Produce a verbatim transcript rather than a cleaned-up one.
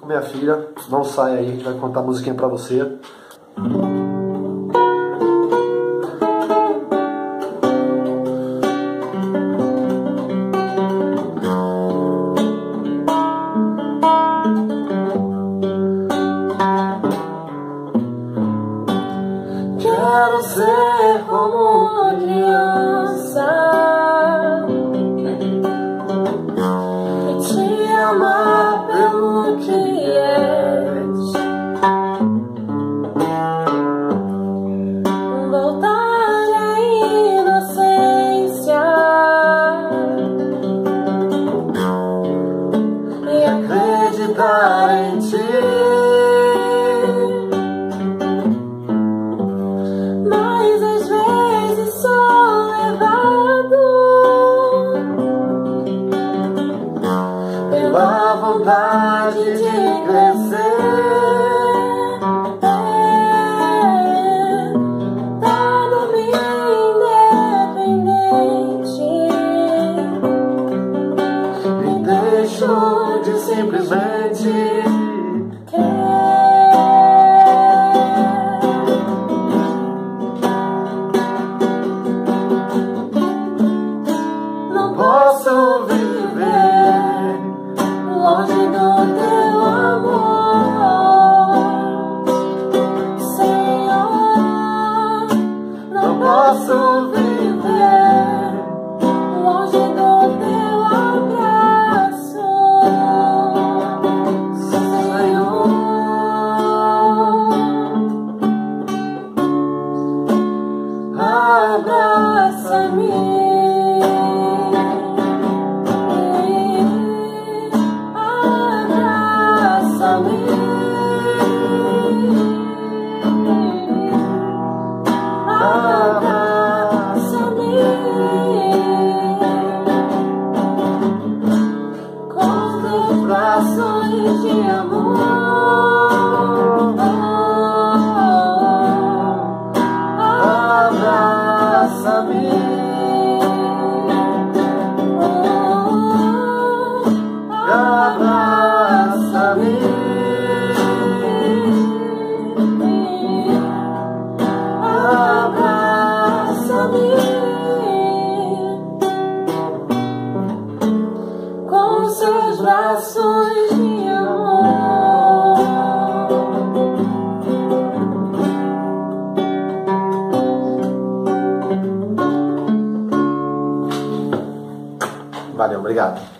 com minha filha. Não sai aí, a gente vai contar a musiquinha pra você. Quero ser como uma criança e te amar pelo que és, voltar à inocência e acreditar em ti. Pela vontade de crescer, é, torno-me independente e deixo de simplesmente querer. Não posso viver longe do teu amor, Senhor. Não posso viver longe do teu abraço, Senhor. Abraça-me. Braços de amor, abraça-me, abraça-me, abraça-me com seus braços de amor. Valeu, obrigado.